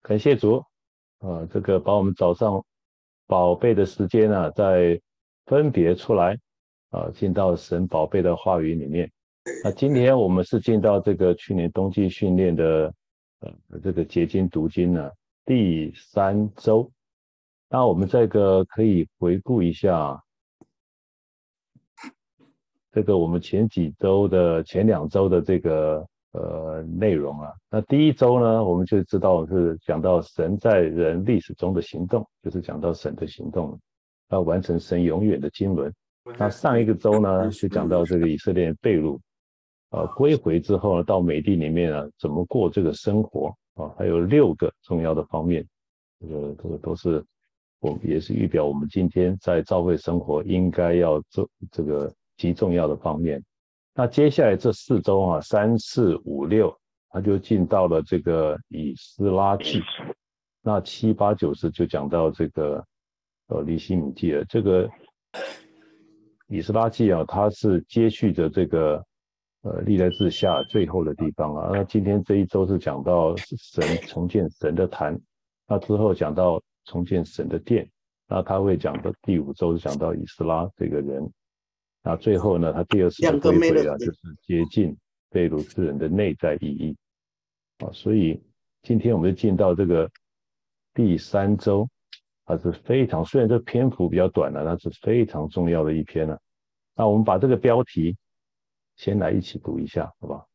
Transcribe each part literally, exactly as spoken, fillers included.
感谢主啊，这个把我们早上宝贝的时间啊，再分别出来啊，进到神宝贝的话语里面。那今天我们是进到这个去年冬季训练的呃这个结晶读经呢第三周。那我们这个可以回顾一下这个我们前几周的前两周的这个呃内容啊。那第一周呢，我们就知道是讲到神在人历史中的行动，就是讲到神的行动，要完成神永远的经纶。那上一个周呢，就讲到这个以色列被掳，呃归回之后呢，到美地里面啊，怎么过这个生活啊，还有六个重要的方面，这个这个都是我们也是预表我们今天在教会生活应该要做这个极重要的方面。那接下来这四周啊，三四五六，他就进到了这个以斯拉记。那七八九十就讲到这个呃尼希米记了。这个以斯拉记啊，它是接续着这个呃历代志下最后的地方啊。那今天这一周是讲到神重建神的坛，那之后讲到重建神的殿，那他会讲的第五周是讲到以斯拉这个人。那最后呢，他第二次的归回啊，就是接近被掳之人的内在意义啊。所以今天我们就进到这个第三周，它是非常虽然这篇幅比较短了，它是非常重要的一篇了。那我们把这个标题先来一起读一下，好吧？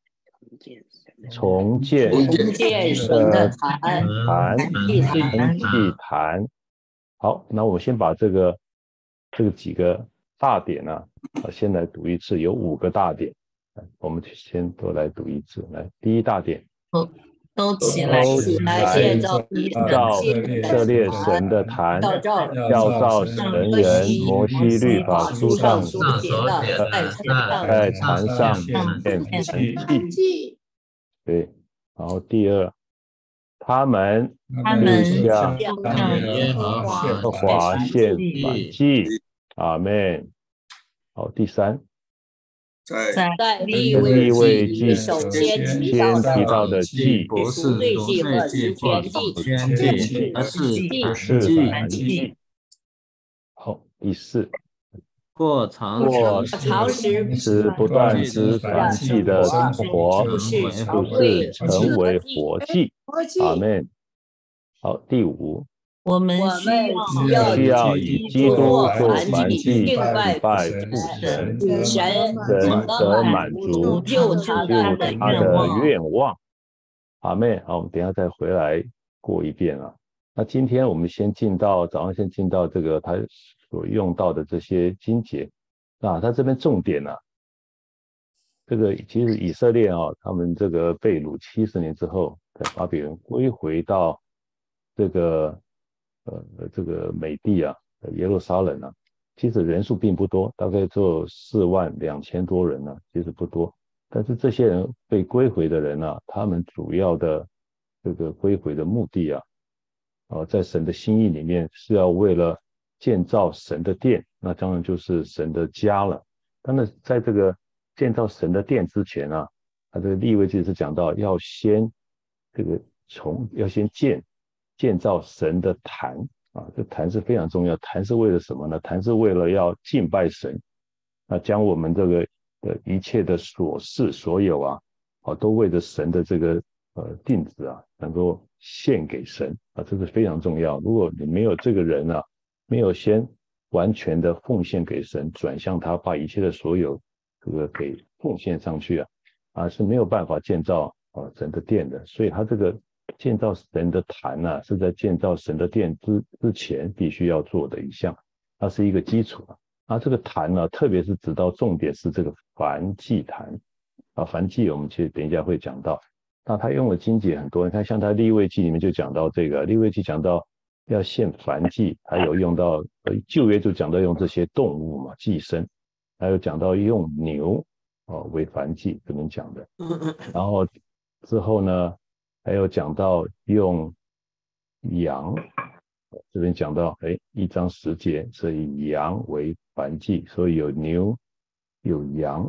重建神的坛， 祭坛，祭坛。好，那我们先把这个这个几个大点呢、啊，先来读一次，有五个大点，我们先都来读一次。来，第一大点， 都起来，起来建造以色列神的坛，要照神人摩西律法书上所写的， 在坛上献燔祭。对，然后第二，他们就向耶和华献燔祭。阿们。好，第三， 在利未记首先提到的祭， 不是罪祭或十全祭，而是燔祭。 好，第四， 过长时不断之燔祭的活，就是成为活祭。阿们。好，第五， 我们需要以基督做燔祭，敬拜父神，神得满足，救他的愿望。阿们。好，我们等一下再回来过一遍啊。那今天我们先进到早上先进到这个他所用到的这些经节啊，他这边重点啊，这个其实以色列啊，他们这个被掳七十年之后，在巴比伦归回到这个呃这个美地啊，耶路撒冷啊，其实人数并不多，大概只有四万两千多人呢、啊，其实不多。但是这些人被归回的人啊，他们主要的这个归回的目的啊，呃，在神的心意里面是要为了建造神的殿，那当然就是神的家了。但是在这个建造神的殿之前啊，他这个利未记是讲到要先这个从要先建建造神的坛啊，这坛是非常重要。坛是为了什么呢？坛是为了要敬拜神，那将我们这个的一切的所事所有啊，啊都为着神的这个呃定旨啊，能够献给神啊，这是非常重要。如果你没有这个人啊，没有先完全的奉献给神，转向他，把一切的所有这个给奉献上去啊，啊是没有办法建造啊神的殿的。所以他这个建造神的坛啊，是在建造神的殿之之前必须要做的一项，它是一个基础啊。那这个坛呢，特别是指到重点是这个燔祭坛啊，燔祭我们其实等一下会讲到。那他用的经节很多，你看像他利未记里面就讲到这个，利未记讲到要献燔祭，还有用到呃旧约就讲到用这些动物嘛，祭牲，还有讲到用牛哦为燔祭这边讲的，然后之后呢还有讲到用羊，这边讲到哎一章十节是以羊为燔祭，所以有牛有羊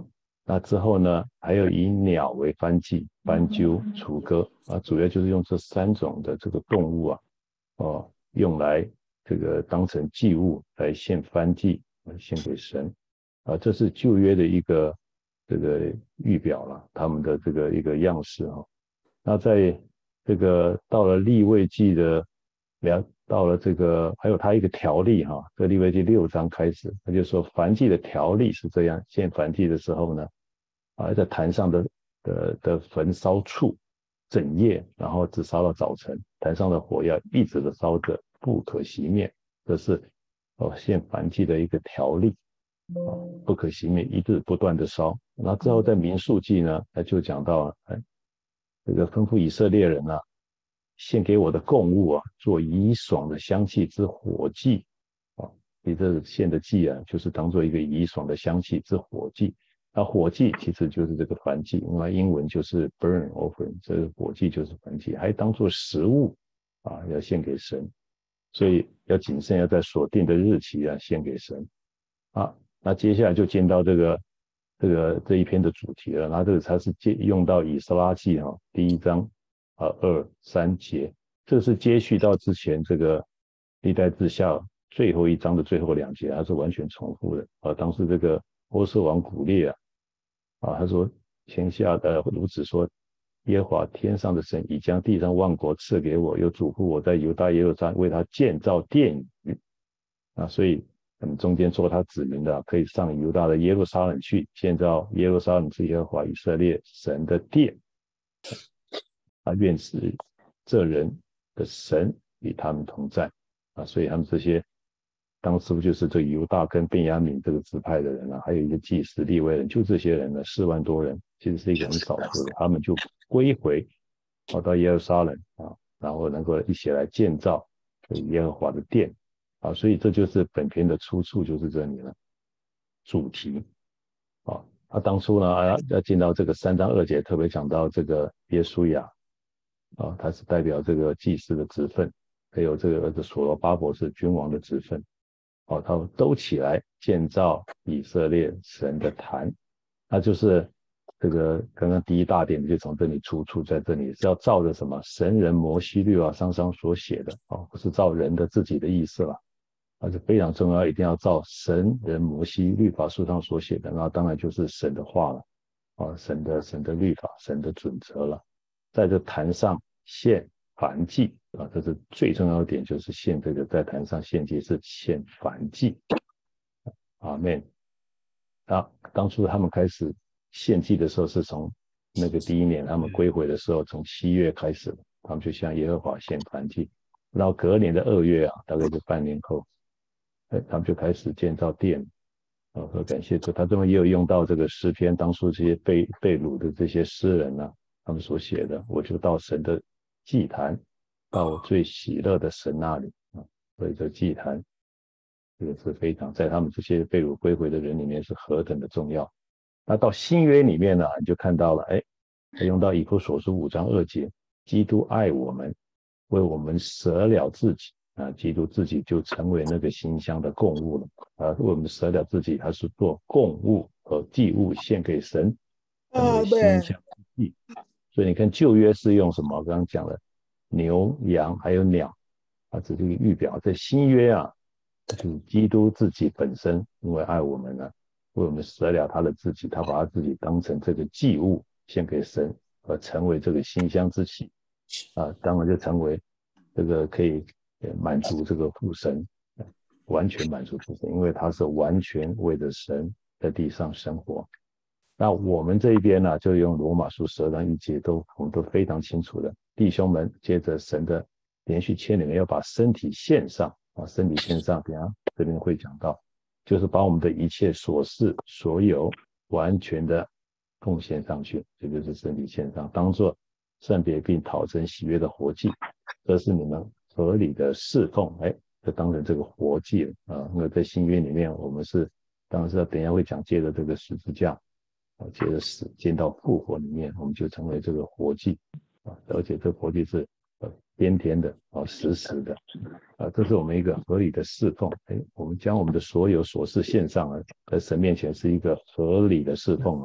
那之后呢，还有以鸟为燔祭，斑鸠、雏鸽啊，主要就是用这三种的这个动物啊，哦，用来这个当成祭物来献燔祭，献给神啊，这是旧约的一个这个预表了，他们的这个一个样式哈、哦。那在这个到了利未记的，了到了这个还有他一个条例哈，这利未记六章开始，他就说燔祭的条例是这样，献燔祭的时候呢，啊在坛上的的的焚烧处整夜，然后只烧到早晨，坛上的火要一直的烧着，不可熄灭，这是哦献燔祭的一个条例。不可熄灭，一直不断的烧。那之后在民数记呢，他就讲到，哎，这个吩咐以色列人啊，献给我的供物啊，做怡爽的香气之火祭啊。你这献的祭啊，就是当做一个怡爽的香气之火祭。那火祭其实就是这个燔祭，因为英文就是 burn offering， 这个火祭就是燔祭，还当做食物啊，要献给神。所以要谨慎，要在锁定的日期啊献给神啊。那接下来就进到这个这个这一篇的主题了。那这个才是借用到以斯拉记哈、哦、第一章啊二三节，这是接续到之前这个历代志下最后一章的最后两节，它是完全重复的啊。当时这个欧瑟王古列啊啊，他说天下的如此说。耶和华天上的神已将地上万国赐给我，又嘱咐我在犹大耶路撒冷为他建造殿宇啊，所以嗯中间做他子民的可以上犹大的耶路撒冷去建造耶路撒冷是耶和华以色列神的殿啊，愿是这人的神与他们同在啊，所以他们这些当时不就是这犹大跟便雅悯这个支派的人啊，还有一些祭司利未人，就这些人呢，四万多人，其实是一个很少数的，他们就归回跑到耶路撒冷啊，然后能够一起来建造耶和华的殿啊，所以这就是本篇的出处，就是这里了。主题啊，他当初呢要进到这个三章二节，特别讲到这个耶稣亚啊，他是代表这个祭司的职分，还有这个儿子所罗巴伯是君王的职分。哦，他们都起来建造以色列神的坛，那就是这个刚刚第一大点就从这里出处，在这里是要照着什么神人摩西律法上上所写的哦，不是照人的自己的意思了，那是非常重要，一定要照神人摩西律法书上所写的，那当然就是神的话了，哦，神的神的律法，神的准则了，在这坛上献燔祭啊，这是最重要的点，就是献这个在坛上献祭是献燔祭。阿们。啊，当初他们开始献祭的时候，是从那个第一年他们归回的时候，从七月开始，他们就向耶和华献燔祭。然后隔年的二月啊，大概就半年后，哎，他们就开始建造殿。啊，和感谢主，他这边也有用到这个诗篇，当初这些被被掳的这些诗人呢、啊，他们所写的，我就到神的祭坛，到我最喜乐的神那里啊，所以这祭坛，这个是非常在他们这些被掳归回的人里面是何等的重要。那到新约里面呢，你就看到了，哎，用到以弗所书五章二节，基督爱我们，为我们舍了自己。啊，基督自己就成为那个馨香的供物了啊！为我们舍了自己，还是做供物和祭物献给神，成为馨香之祭。所以你看旧约是用什么？我刚刚讲了牛、羊还有鸟，啊，这是一个预表。在新约啊，就是基督自己本身，因为爱我们呢、啊，为我们舍了他的自己，他把他自己当成这个祭物献给神，而成为这个馨香之祭啊，当然就成为这个可以。满足这个父神，完全满足父神，因为他是完全为着神在地上生活。那我们这一边呢、啊，就用罗马书十二章一节都我们都非常清楚的，弟兄们，接着神的连续牵连，要把身体献上啊，身体献上，等下这边会讲到，就是把我们的一切所事所有完全的奉献上去，这就是身体献上，当作圣别并讨神喜悦的活祭，这是你们合理的侍奉，哎，就当成这个活祭了啊。那在新约里面，我们是当然是等一下会讲，借着这个十字架啊，借着死见到复活里面，我们就成为这个活祭啊，而且这活祭是呃天天的啊，实时的啊，这是我们一个合理的侍奉。哎，我们将我们的所有所事献上了，在神面前是一个合理的侍奉啊。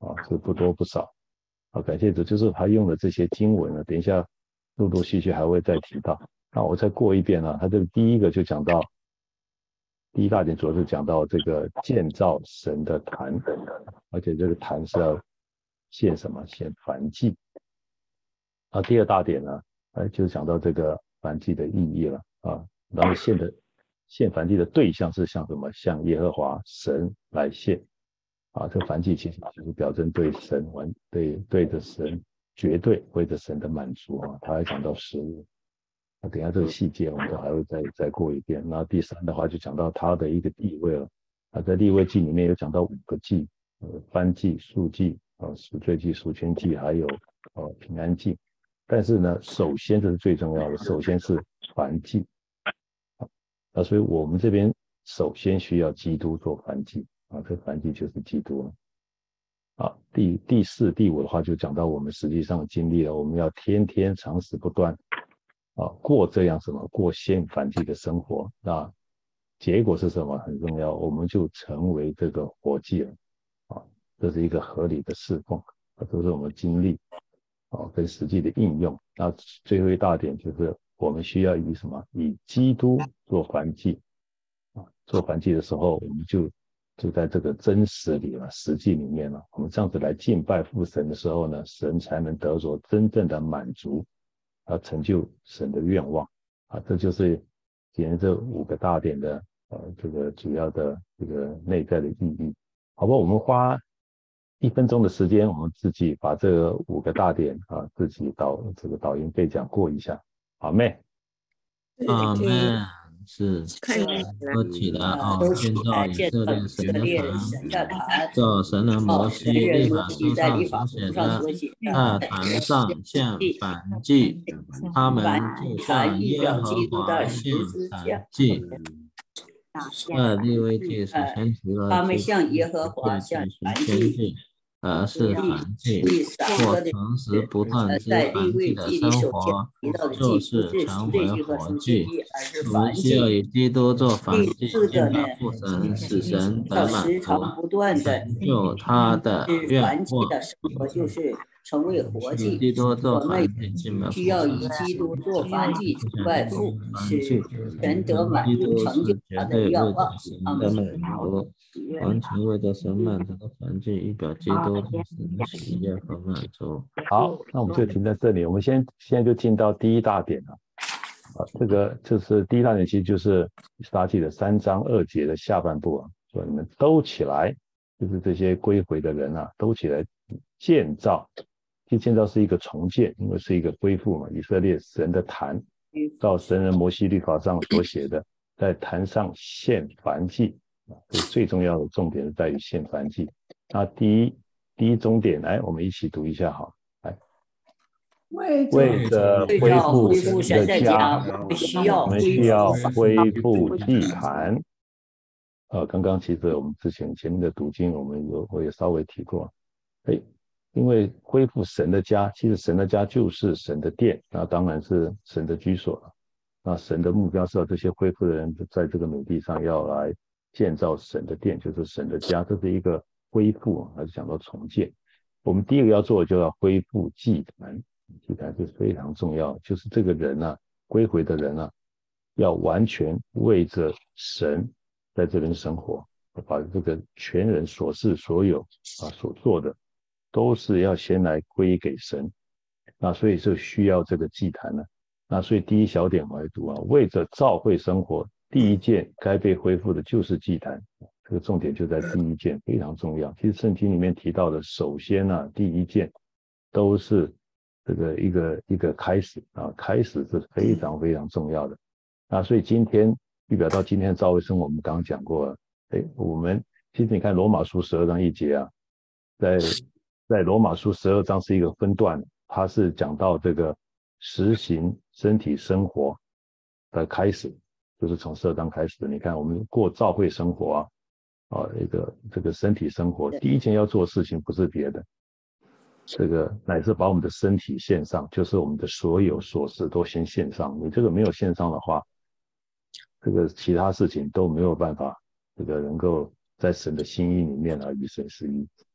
啊，是不多不少。啊，感谢主，就是他用的这些经文呢，等一下陆陆续续还会再提到。那我再过一遍啊，他这个第一个就讲到，第一大点主要是讲到这个建造神的坛，而且这个坛是要献什么？献燔祭。那第二大点呢，呃，就讲到这个燔祭的意义了啊。然后献的献燔祭的对象是向什么？向耶和华神来献。啊，这燔祭其实就是表征对神完对对着神绝对为着神的满足啊。他还讲到食物，那等一下这个细节我们都还会再再过一遍。然后第三的话就讲到他的一个地位了。啊，在利未记里面有讲到五个祭，呃，燔祭、赎祭、呃，赎罪祭、赎愆祭，还有呃平安祭。但是呢，首先这是最重要的，首先是燔祭。啊，所以我们这边首先需要基督做燔祭。啊，这燔祭就是基督了。啊，第第四、第五的话就讲到我们实际上经历了，我们要天天长时不断，啊，过这样什么过献燔祭的生活。那结果是什么？很重要，我们就成为这个活祭了。啊，这是一个合理的侍奉，啊，这是我们经历，啊，跟实际的应用。那最后一大点就是我们需要以什么？以基督做燔祭。啊，做燔祭的时候，我们就就在这个真实里了，实际里面了。我们这样子来敬拜父神的时候呢，神才能得着真正的满足，啊，成就神的愿望。啊，这就是今天这五个大点的呃这个主要的这个内在的意义。好吧，我们花一分钟的时间，我们自己把这个五个大点啊自己导这个导音背讲过一下。好妹。 阿门。是说起了哦，建造以色列神的坛，照神的摩西律法书上所写的，在坛上献燔祭，他们就向耶和华献燔祭。在利未记首先提了他们向耶和华献燔祭， 而是燔祭，或诚实不断之燔祭的生活，就是成为活祭。我们需要以基督做燔祭，敬拜父神，使神得满足，成就他的愿望。 就是成为活祭， 基督做燔祭， 我们需要以基督做燔祭，敬拜父，使神得满足，成就他的愿望。阿们。 完全为着神满足的燔祭，以表基督对神的喜悦和满足。 好，那我们就停在这里。我们先现在就进到第一大点了。啊，这个就是第一大点，其实就是撒记的三章二节的下半部啊，说你们都起来，就是这些归回的人啊，都起来建造。其实建造是一个重建，因为是一个恢复嘛。以色列神的坛，照神人摩西律法上所写的，在坛上献燔祭。所以最重要的重点是在于献燔祭。那第一第一终点，来，我们一起读一下好。来，为着恢复神的家，我们需要恢复祭坛。呃，刚刚其实我们之前前面的读经，我们有我也稍微提过。哎，因为恢复神的家，其实神的家就是神的殿，那当然是神的居所了。那神的目标是要这些恢复的人在这个美地上要来建造神的殿，就是神的家，这是一个恢复，还是讲到重建。我们第一个要做的就要恢复祭坛，祭坛是非常重要，就是这个人啊，归回的人啊，要完全为着神在这边生活，把这个全人所事所有啊所做的，都是要先来归给神。那所以就需要这个祭坛呢。那所以第一小点我来读啊，为着教会生活，第一件该被恢复的就是祭坛，这个重点就在第一件，非常重要。其实圣经里面提到的，首先啊，第一件都是这个一个一个开始啊，开始是非常非常重要的。那所以今天预表到今天的教会生活，我们刚刚讲过了，哎，我们其实你看罗马书十二章一节啊，在在罗马书十二章是一个分段，它是讲到这个实行身体生活的开始，就是从十二章开始的。你看我们过教会生活啊，啊，一个这个身体生活，第一件要做的事情不是别的，这个乃是把我们的身体献上，就是我们的所有琐事都先献上。你这个没有献上的话，这个其他事情都没有办法，这个能够在神的心意里面啊与神合一。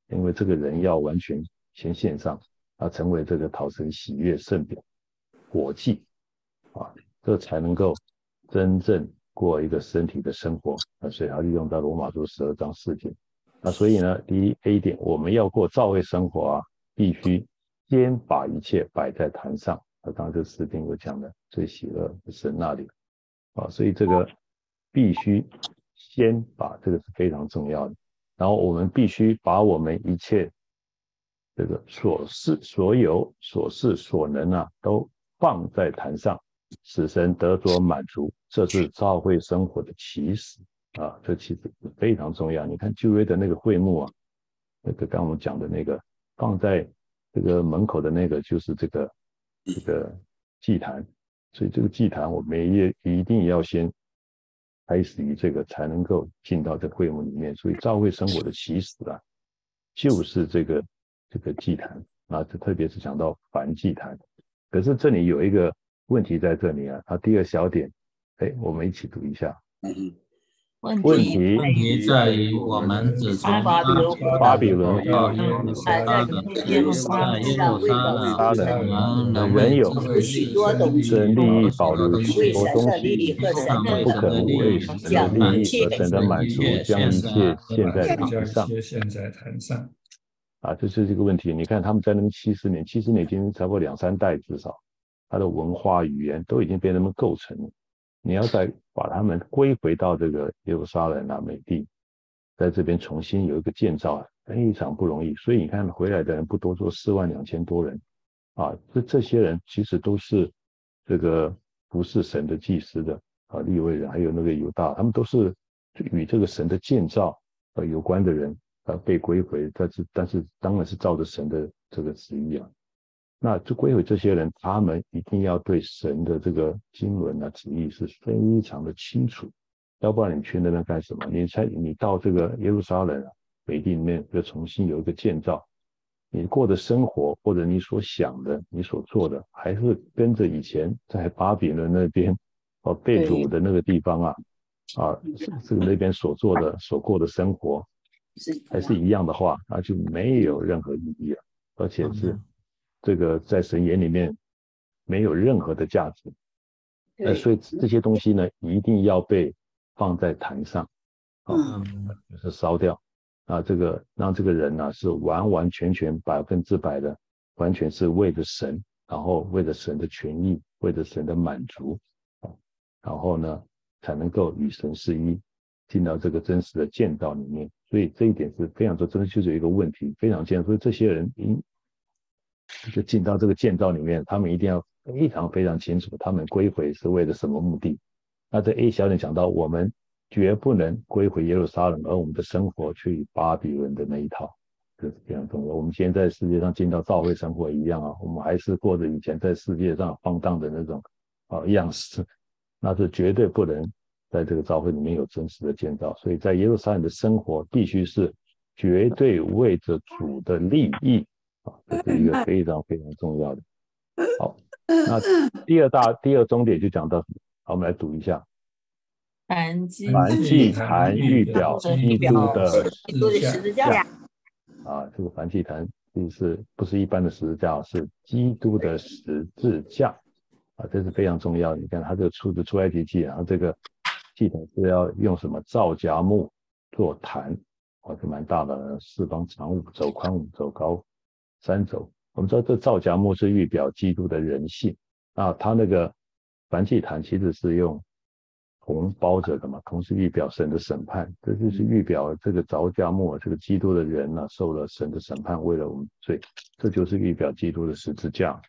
因为这个人要完全先献上，啊，成为这个讨神喜悦圣饼火祭啊，这才能够真正过一个身体的生活啊，所以他利用到罗马书十二章四节。那所以呢，第一 A 点，我们要过教会生活啊，必须先把一切摆在坛上。啊，刚刚这四点我讲的最喜乐的神那里啊，所以这个必须先把这个是非常重要的。然后我们必须把我们一切这个所事、所有、所事、所能啊，都放在坛上，使神得着满足。这是教会生活的起始啊，这其实非常重要。你看旧约的那个会幕啊，那个刚刚我们讲的那个放在这个门口的那个就是这个这个祭坛，所以这个祭坛我们也一定要先开始于这个，才能够进到这个会幕里面。所以教会生活的起始啊，就是这个这个祭坛啊，这特别是讲到燔祭坛。可是这里有一个问题在这里啊，它第二小点，哎，我们一起读一下。 问题问题在于我们只从巴比伦到耶路撒冷，在耶路撒冷，我们仍有许多东西神利益保留许多东利益西， 和神的不肯为神的利益和神的满足，将一切献在坛上。 献在坛上啊，这是这个问题。你看他们在那边七十年，七十年已经差不多两三代，至少他的文化语言都已经被他们构成了。你要再把他们归回到这个耶路撒冷啊、美地，在这边重新有一个建造，非常不容易。所以你看回来的人不多，做四万两千多人啊。这这些人其实都是这个不是神的祭司的啊，利未人，还有那个犹大，他们都是与这个神的建造呃有关的人，呃被归回，但是但是当然是照着神的这个旨意啊。那就归回这些人，他们一定要对神的这个经纶啊、旨意是非常的清楚，要不然你去那边干什么？你才你到这个耶路撒冷啊、美地里面，要重新有一个建造，你过的生活或者你所想的、你所做的，还是跟着以前在巴比伦那边哦被掳的那个地方啊啊这个那边所做的、所过的生活，还是一样的话，那就没有任何意义了，而且是。这个在神眼里面没有任何的价值，呃，所以这些东西呢，一定要被放在坛上，啊、哦，就是烧掉，啊，这个让这个人呢、啊、是完完全全百分之百的，完全是为了神，然后为了神的权益，为了神的满足，啊，然后呢才能够与神是一，进到这个真实的建造里面。所以这一点是非常重要，真的就是有一个问题非常重要，所以这些人应。就进到这个建造里面，他们一定要非常非常清楚，他们归回是为了什么目的。那这 A 小点讲到，我们绝不能归回耶路撒冷，而我们的生活却与巴比伦的那一套，这是非常重要。我们现在在世界上进到教会生活一样啊，我们还是过着以前在世界上放荡的那种啊样式，那是绝对不能在这个教会里面有真实的建造。所以在耶路撒冷的生活必须是绝对为着主的利益。这是一个非常非常重要的。好，那第二大第二重点就讲到，好，我们来读一下。 燔祭坛预表基督的十字架啊，这个燔祭坛就是不是一般的十字架，是基督的十字架啊，这是非常重要的。你看它这个出自出埃及记，然后这个祭坛是要用什么皂荚木做坛，啊，是蛮大的，四方长五肘，宽五肘，高三肘。我们知道这皂荚木是预表基督的人性啊，它那个燔祭坛其实是用铜包着的嘛，铜是预表神的审判，这就是预表这个皂荚木这个基督的人呢、啊、受了神的审判，为了我们罪，这就是预表基督的十字架。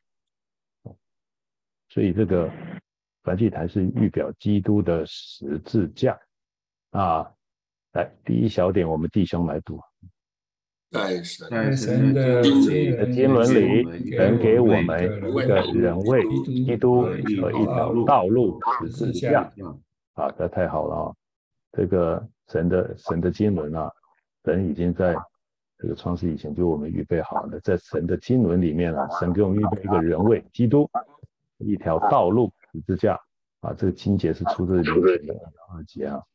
所以这个燔祭坛是预表基督的十字架啊。来，第一小点我们弟兄来读。 在神的经纶里，能给我们一个人位基督和一条道路十字架啊，这太好了啊！这个神的神的经纶啊，神已经在这个创世以前就我们预备好了，在神的经纶里面啊，神给我们预备一个人位基督，一条道路十字架啊，这个经节是出自灵前的二节啊。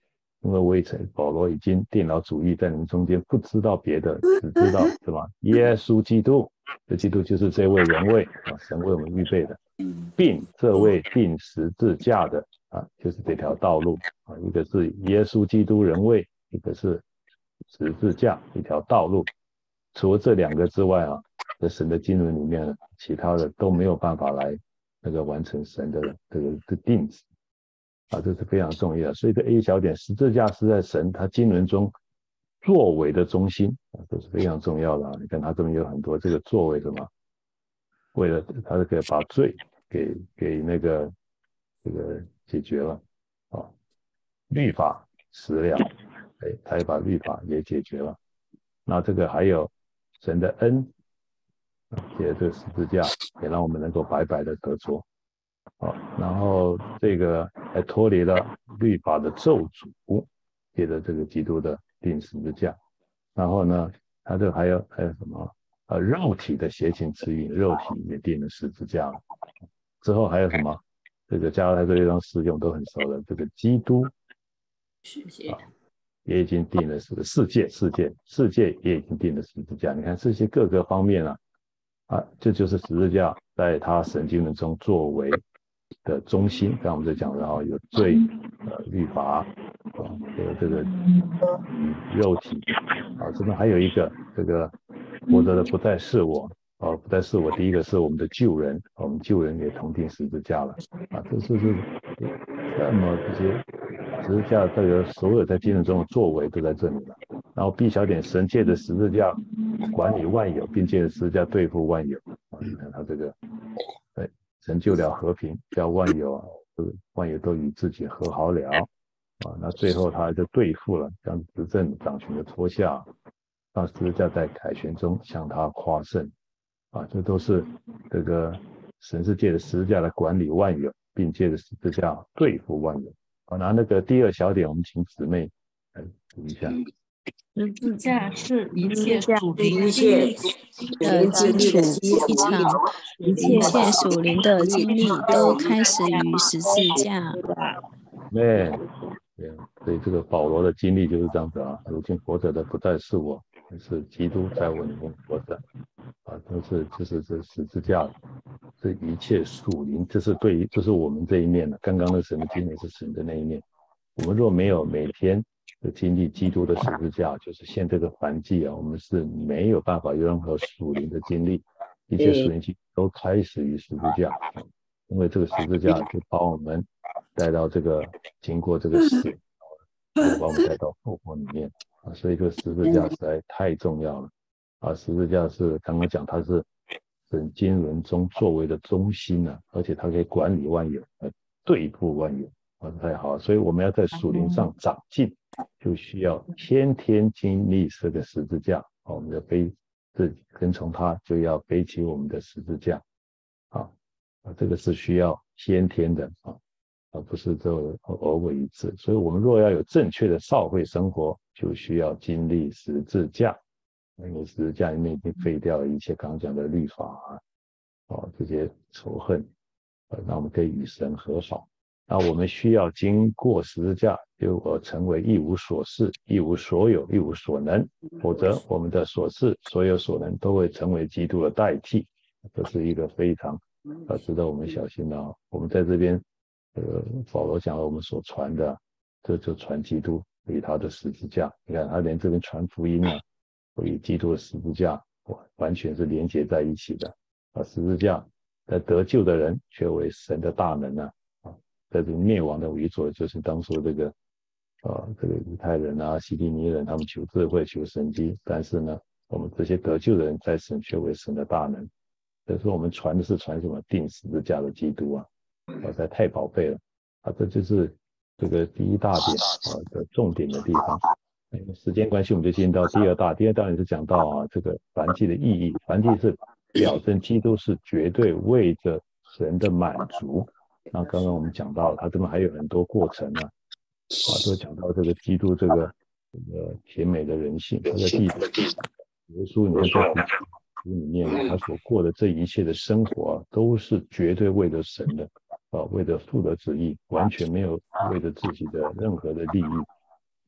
因为我以前保罗已经电脑主义在你们中间，不知道别的，只知道什么耶稣基督，这基督就是这位人位啊，神为我们预备的，并这位钉十字架的啊，就是这条道路啊，一个是耶稣基督人位，一个是十字架，一条道路。除了这两个之外啊，在神的经纶里面，其他的都没有办法来那个完成神的这个的定旨啊，这是非常重要的。所以这 A 小点，十字架是在神他经纶中作为的中心啊，这是非常重要的啊。你看他这边有很多这个作为什么，为了他这个把罪给给那个这个解决了啊，律法死了，哎，他也把律法也解决了。那这个还有神的恩，借这个十字架也让我们能够白白的得着，好，然后这个还脱离了律法的咒诅，借着这个基督的钉十字架，然后呢，他这还有还有什么？呃，肉体的邪情之欲，肉体也钉了十字架了。之后还有什么？这个加拉太这一章四节我们都很熟的，这个基督世界。啊也已经定了是世界，世界，世界也已经定了十字架。你看这些各个方面啊，啊，这就是十字架在他神经论中作为的中心。刚刚我们在讲的啊，有罪、呃律法啊，有这个嗯肉体啊，这边还有一个这个活着的不再是我啊，不再是我。第一个是我们的救人，我们救人也同定十字架了啊，这就是这么这些。十字架这个所有在经纶中的作为都在这里了。然后 B 小点，神借着十字架管理万有，并借着十字架对付万有啊！你看他这个，对，成就了和平，叫万有啊，万有都与自己和好了啊。那最后他就对付了，将执政掌权的脱下，让十字架在凯旋中向他夸胜啊！这都是这个神是借着十字架来管理万有，并借着十字架对付万有。好，那那个第二小点，我们请姊妹来读一下。 十字架是一切属灵经历的基础一场，一切现属灵的经历都开始于十字架。 对，对，所以这个保罗的经历就是这样子啊。如今活着的不再是我，是基督在我里面活着啊，都是就是这十字架。这一切属灵，这是对于，这是我们这一面的。刚刚的神的经历是神的那一面。我们若没有每天的经历基督的十字架，就是现这个凡祭啊，我们是没有办法有任何属灵的经历。一切属灵经历都开始于十字架，因为这个十字架就把我们带到这个经过这个死，就把我们带到复活里面啊。所以这个十字架实在太重要了啊！十字架是刚刚讲，它是神经纶中作为的中心啊，而且它可以管理万有，呃，对付万有，啊，太好了。所以我们要在属灵上长进，就需要天天经历这个十字架。啊，我们要背自己跟从它，就要背起我们的十字架。啊，啊，这个是需要先天的啊，而不是就偶尔一次。所以我们若要有正确的教会生活，就需要经历十字架。因为十字架里面已经废掉了一切刚刚讲的律法啊，哦，这些仇恨，呃，那我们可以与神和好。那我们需要经过十字架，就我成为一无所事、一无所有、一无所能，否则我们的所事、所有所能都会成为基督的代替。这是一个非常呃值得我们小心的啊。我们在这边，呃，保罗讲了我们所传的，这就传基督与他的十字架。你看他连这边传福音啊，与基督的十字架完全是连结在一起的啊！十字架在得救的人却为神的大能啊！啊，在这灭亡的为主，就是当初这个啊，这个犹太人啊、希利尼人，他们求智慧、求神迹，但是呢，我们这些得救的人在神却为神的大能。所以说，我们传的是传什么？钉十字架的基督啊！啊，这太宝贝了啊！这就是这个第一大点啊的重点的地方。时间关系，我们就进到第二大。第二大也是讲到啊，这个燔祭的意义。燔祭是表征基督是绝对为着神的满足。那刚刚我们讲到，他这边还有很多过程啊，啊，都讲到这个基督这个这个甜美的人性。他在第耶稣里面，在里面他所过的这一切的生活、啊，都是绝对为着神的啊，为着父的旨意，完全没有为着自己的任何的利益。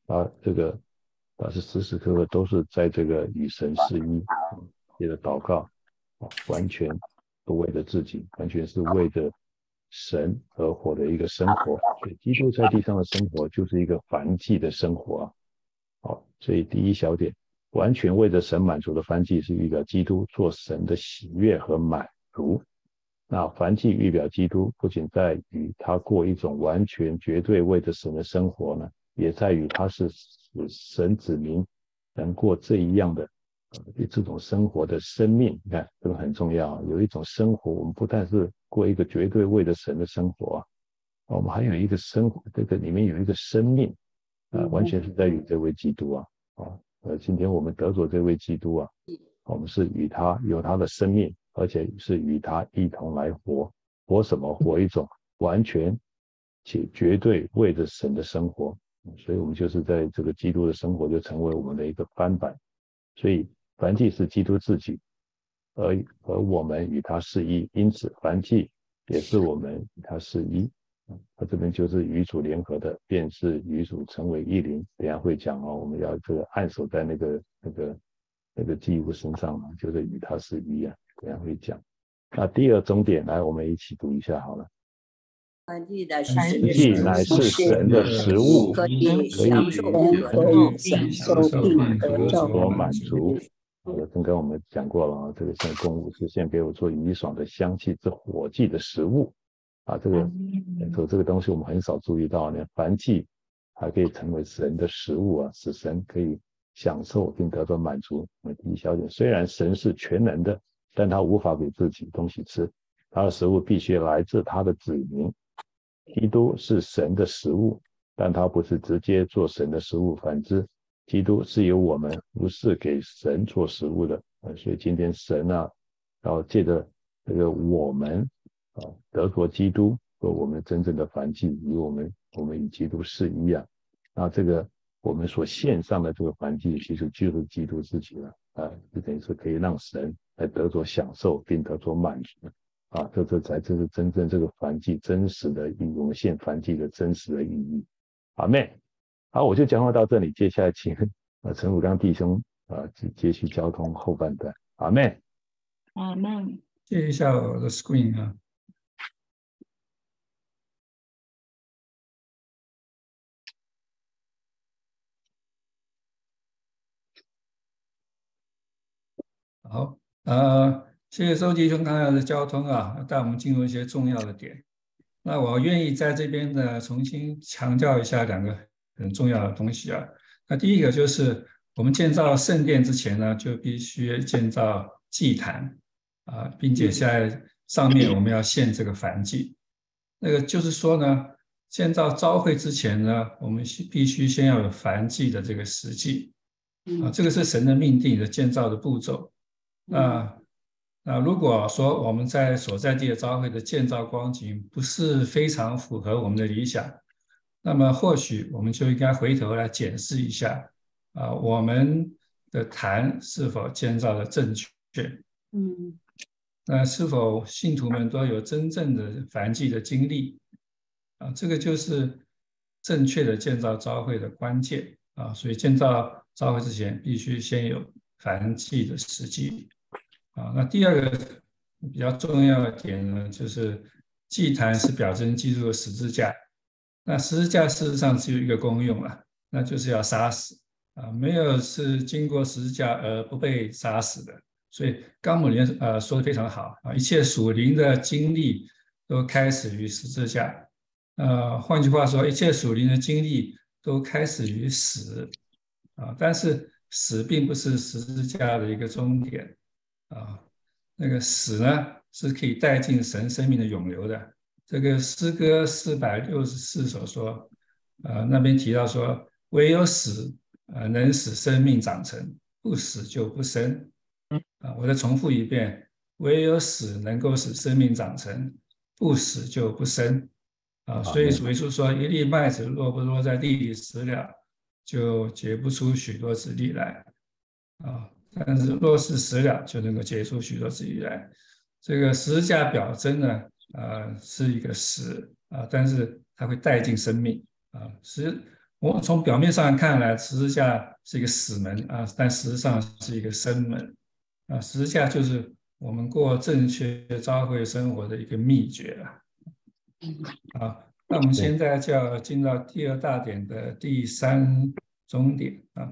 他这个他是时时刻刻都是在这个与神是一，接着祷告，完全不为了自己，完全是为着神而活的一个生活。所以基督在地上的生活就是一个燔祭的生活啊。好，所以第一小点，完全为着神满足的燔祭是预表基督做神的喜悦和满足。那燔祭预表基督不仅在于他过一种完全绝对为着神的生活呢，也在于他是使神子民能过这一样的呃这种生活的生命。你看这个很重要，有一种生活我们不但是过一个绝对为着神的生活啊，我们还有一个生活，这个里面有一个生命啊、呃，完全是在于这位基督啊。啊，呃，今天我们得着这位基督啊，我们是与他有他的生命，而且是与他一同来活。活什么？活一种完全且绝对为着神的生活。所以我们就是在这个基督的生活就成为我们的一个翻版。所以燔祭是基督自己，而而我们与他是一，因此燔祭也是我们与他是一。他这边就是与主联合的，便是与主成为一灵。等一下会讲哦，我们要这个按手在那个那个那个祭物身上嘛，就是与他是一啊。等一下会讲。那第二重点，来我们一起读一下好了。 燔祭的燔祭乃是神的食物， 可以享受享受并得着满足。 好的，刚刚我们讲过了啊，这个献供物是献给我做怡爽的香气之火祭的食物啊。这个这这个东西我们很少注意到呢，燔祭还可以成为神的食物啊，使神可以享受并得到满足。我们第一小点，虽然神是全能的，但他无法给自己东西吃，他的食物必须来自他的子民。基督是神的食物，但他不是直接做神的食物，反之基督是由我们不是给神做食物的。呃、所以今天神啊要借着这个我们啊得着基督和我们真正的燔祭，与我们我们与基督是一啊。那这个我们所献上的这个燔祭其实就是基督自己了啊，就等于是可以让神来得着享受并得着满足啊，这这才这是真正这个燔祭真实的意义，我们献燔祭的真实的意义。阿们。好，我就讲话到这里，接下来请呃陈武刚弟兄啊接续交通后半段。阿们。 阿们。 借一下我的 screen 啊。好，呃，谢谢周弟兄刚才的交通啊，带我们进入一些重要的点。那我愿意在这边呢重新强调一下两个很重要的东西啊。那第一个就是我们建造圣殿之前呢，就必须建造祭坛啊，并且在上面我们要献这个燔祭。那个就是说呢，建造召会之前呢，我们必须先要有燔祭的这个实际啊，这个是神的命定的建造的步骤。那那如果说我们在所在地的召会的建造光景不是非常符合我们的理想，那么或许我们就应该回头来检视一下啊，我们的坛是否建造的正确？嗯，那是否信徒们都有真正的燔祭的经历？啊，这个就是正确的建造召会的关键啊。所以建造召会之前，必须先有燔祭的实际。啊，那第二个比较重要的点呢，就是祭坛是表征基督的十字架。那十字架事实上只有一个功用了，那就是要杀死啊，没有是经过十字架而不被杀死的。所以纲目里面呃说的非常好啊，一切属灵的经历都开始于十字架。呃，换句话说，一切属灵的经历都开始于死啊，但是死并不是十字架的一个终点。啊，那个死呢是可以带进神生命的永流的。这个诗歌四百六十四首说，呃，那边提到说，唯有死，呃，能使生命长成，不死就不生。啊，我再重复一遍，唯有死能够使生命长成，不死就不生。啊，所以主耶稣说，一粒麦子若不落在地里死了，就结不出许多子粒来。啊。但是若是死了，就能够结出许多子粒来。这个十字架表征呢，呃，是一个死啊，但是它会带进生命啊。十我从表面上看来，十字架是一个死门啊，但实际上是一个生门啊。十字架就是我们过正确教会生活的一个秘诀了。好，那我们现在就要进到第二大点的第三中点啊。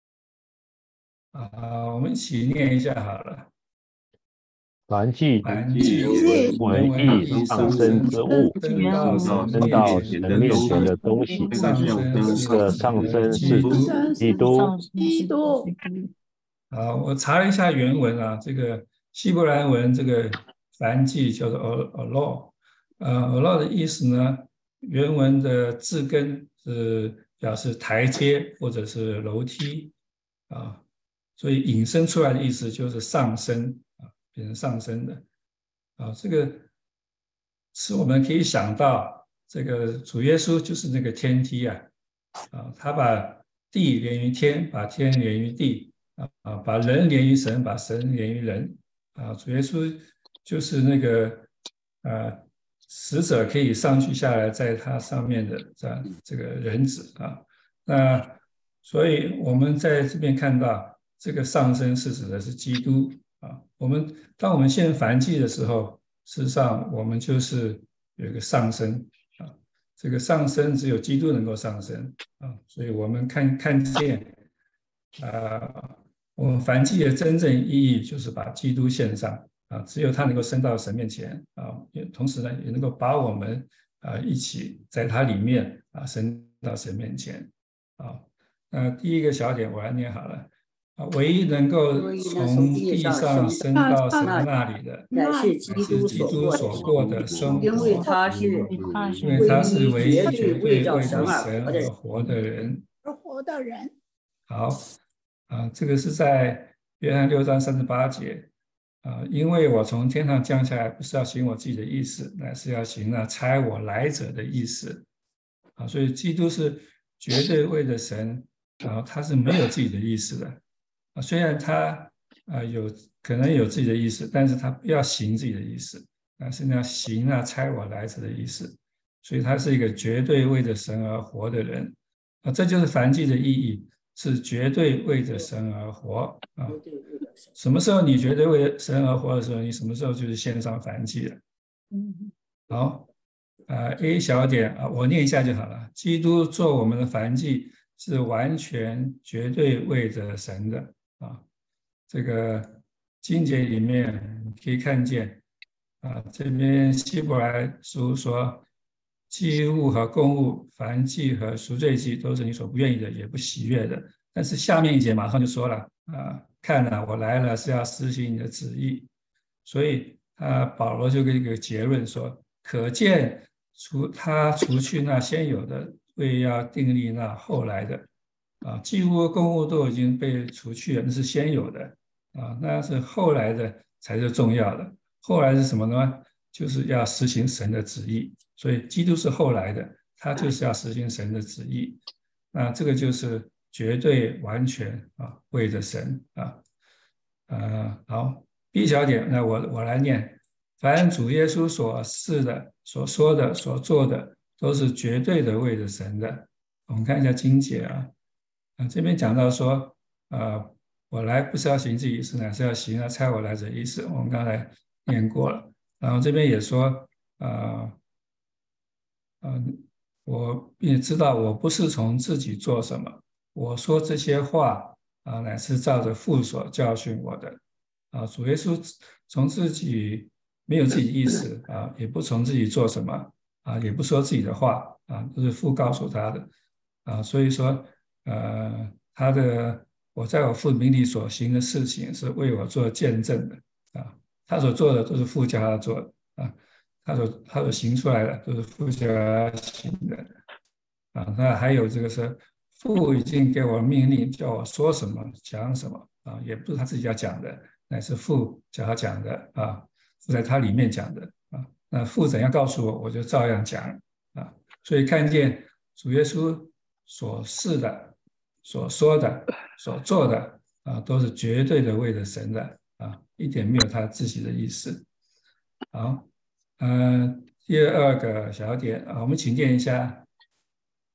啊，我们一起念一下好了。 凡既凡既为为义上升之物， 登到升到神面前的东西，这上升是基督。 基督。 啊，我查了一下原文啊，这个希伯来文这个凡既叫做 olo， 呃 olo 的意思呢，原文的字根是表示台阶或者是楼梯啊，所以引申出来的意思就是上升啊，变成上升的啊，这个是我们可以想到，这个主耶稣就是那个天梯啊，啊，他把地连于天，把天连于地。啊，把人连于神，把神连于人啊！主耶稣就是那个呃使者可以上去下来，在他上面的这样这个人子啊。那所以我们在这边看到这个上升是指的是基督啊。我们当我们献燔祭的时候，事实上我们就是有一个上升啊。这个上升只有基督能够上升啊，所以我们看看见啊。我们燔祭的真正意义就是把基督献上啊，只有他能够升到神面前啊，也同时呢也能够把我们啊一起在他里面啊升到神面前啊。那第一个小点我来念好了啊，唯一能够从地上升到神那里的， 乃是基督所过的生活， 因为他是因为他是唯一绝对为着神而活的人， 而活的人。 好。啊，这个是在约翰六章三十八节啊，因为我从天上降下来，不是要行我自己的意思，乃是要行那差我来者的意思啊。所以基督是绝对为了神，然后他是没有自己的意思的啊。虽然他啊有可能有自己的意思，但是他不要行自己的意思，而是要行那差我来者的意思。所以他是一个绝对为着神而活的人啊，这就是燔祭的意义。是绝对为着神而活啊！什么时候你绝对为神而活的时候，你什么时候就是献上燔祭了。好，啊 A 小点啊，我念一下就好了。基督做我们的燔祭是完全绝对为着神的啊。这个经节里面可以看见啊，这边希伯来书说，祭物和供物、燔祭和赎罪祭都是你所不愿意的，也不喜悦的。但是下面一节马上就说了啊，看了我来了是要施行你的旨意。所以啊，保罗就给一个结论说，可见除他除去那先有的，为要订立那后来的啊，祭物和供物都已经被除去了，那是先有的啊，那是后来的才是重要的。后来是什么呢？就是要实行神的旨意。所以基督是后来的，他就是要实行神的旨意。那这个就是绝对完全啊，为着神啊。呃，好 ，B 小点，那我我来念。凡主耶稣所示的、所说的、所做的，都是绝对的为着神的。我们看一下经节啊，啊这边讲到说，呃，我来不是要行自己意思，乃是要行那差我来者意思。我们刚才念过了，然后这边也说，呃。嗯，我也知道我不是从自己做什么，我说这些话啊，乃是照着父所教训我的啊。主耶稣从自己没有自己意思啊，也不从自己做什么啊，也不说自己的话啊，都是父告诉他的啊。所以说，呃，他的我在我父名里所行的事情是为我做见证的啊，他所做的都是父叫他做的啊。他所他所行出来的都是父叫他行的啊，那还有这个是父已经给我命令，叫我说什么讲什么啊，也不是他自己要讲的，乃是父叫他讲的啊，父在他里面讲的啊，那父怎样告诉我，我就照样讲啊，所以看见主耶稣所示的、所说的、所做的啊，都是绝对的为了神的啊，一点没有他自己的意思。好。嗯、呃，第二个小点啊，我们请念一下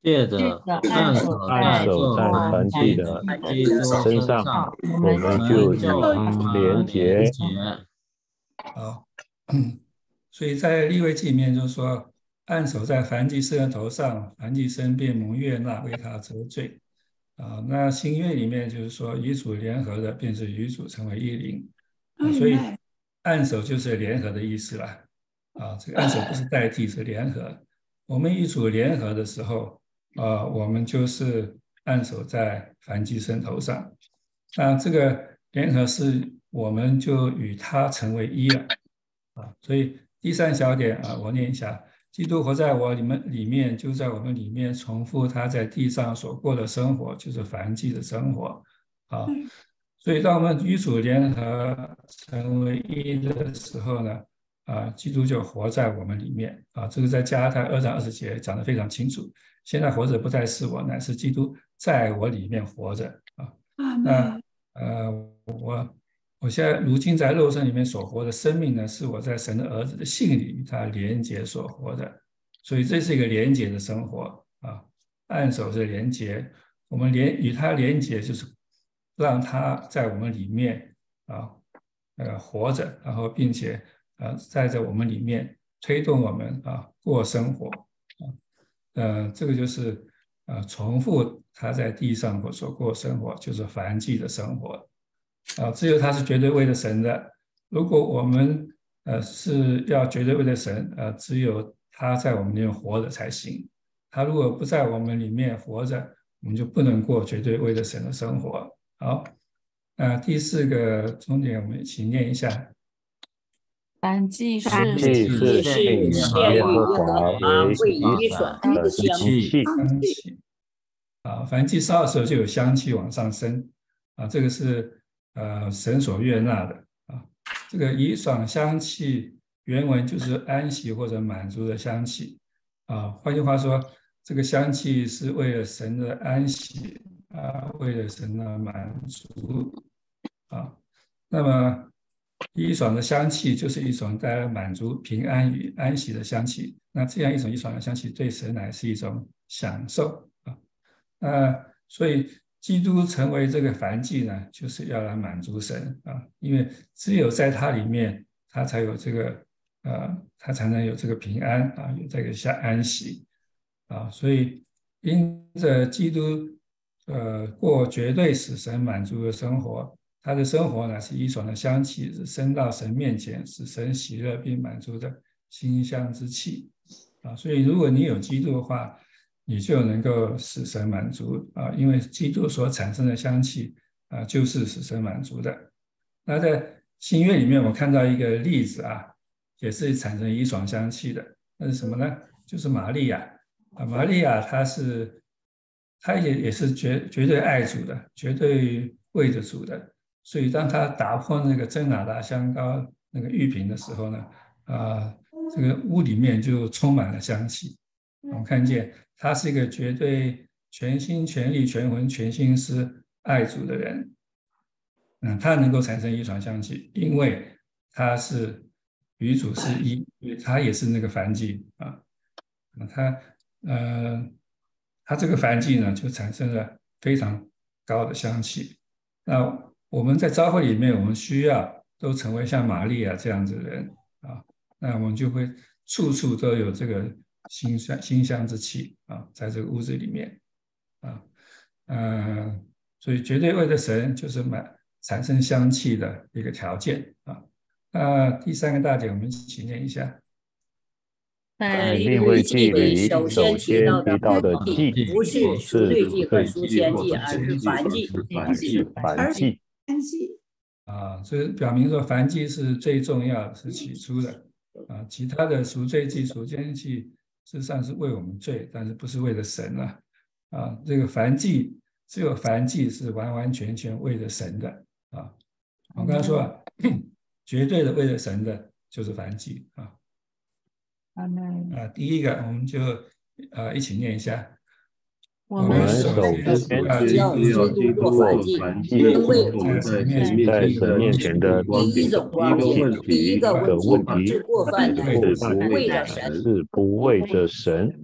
借着按手按手在凡祭的身上，我们就与他连结。 好，所以在利未记里面就是说，按手在燔祭牲的头上，燔祭牲便蒙悦纳，为他遮罪。啊，那新约里面就是说，与主联合的，便是与主成为一灵。啊，所以按手就是联合的意思啦。啊，这个按手不是代替，是联合。我们与主联合的时候，啊，我们就是按手在燔祭牲头上。那这个联合是我们就与他成为一了。啊，所以第三小点啊，我念一下：基督活在我你们里面，就在我们里面重复他在地上所过的生活，就是燔祭的生活。啊，所以当我们与主联合成为一的时候呢，啊，基督就活在我们里面。啊，这个在加拉太二章二十节讲得非常清楚。现在活着不再是我，乃是基督在我里面活着。啊，那呃，我。我现在如今在肉身里面所活的生命呢，是我在神的儿子的信里与他连结所活的，所以这是一个连结的生活啊。按手是连结，我们连与他连结，就是让他在我们里面啊，呃活着，然后并且呃在在我们里面推动我们啊过生活啊，呃这个就是呃重复他在地上所过生活，就是燔祭的生活。啊，只有他是绝对为了神的。如果我们呃是要绝对为了神，呃，只有他在我们里面活着才行。他如果不在我们里面活着，我们就不能过绝对为了神的生活。好，那、呃、第四个重点，我们一起念一下。 燔祭是燔祭是献耶和华为以爽的香气。 香气啊，燔祭烧的时候就有香气往上升啊，这个是。呃，神所悦纳的啊，这个以爽香气原文就是安息或者满足的香气啊。换句话说，这个香气是为了神的安息啊，为了神的满足啊。那么以爽的香气就是一种带来满足、平安与安息的香气。那这样一种以爽的香气对神乃是一种享受啊。那所以。基督成为这个燔祭呢，就是要来满足神啊，因为只有在他里面，他才有这个呃，他才能有这个平安啊，有这个下安息啊，所以因着基督呃过绝对使神满足的生活，他的生活呢是以爽的香气，是升到神面前，使神喜乐并满足的馨香之气啊，所以如果你有基督的话，你就能够使神满足啊，因为基督所产生的香气啊，就是使神满足的。那在新约里面，我看到一个例子啊，也是产生以爽香气的，那是什么呢？就是玛利亚啊，玛利亚她是，她也也是绝绝对爱主的，绝对为着主的，所以当她打破那个真哪噠香膏那个玉瓶的时候呢，啊，这个屋里面就充满了香气。我们看见他是一个绝对全心全力全魂全心思爱主的人，嗯，他能够产生一爽香气，因为他是与主是一，因为他也是那个燔祭啊，他呃他这个燔祭呢就产生了非常高的香气。那我们在教会里面，我们需要都成为像玛利亚这样子的人啊，那我们就会处处都有这个馨香馨香之气啊，在这个屋子里面啊，呃，所以绝对为了神就是满产生香气的一个条件啊。那第三个大点，我们一起念一下。 在利未记里首先提到的祭， 不是赎罪祭和赎愆祭，而是燔祭。 燔祭啊，这表明说燔祭是最重要的，是起初的啊，其他的赎罪祭、赎愆祭。事实上是为我们罪，但是不是为了神啊！啊，这个燔祭只有燔祭是完完全全为了神的啊！我刚才说啊，绝对的为了神的就是燔祭啊！啊，第一个我们就呃一起念一下。 我们首先要基督做燔祭，因为我们在神面前的第一种关系，第一个问题是过犯的， 是不为着神。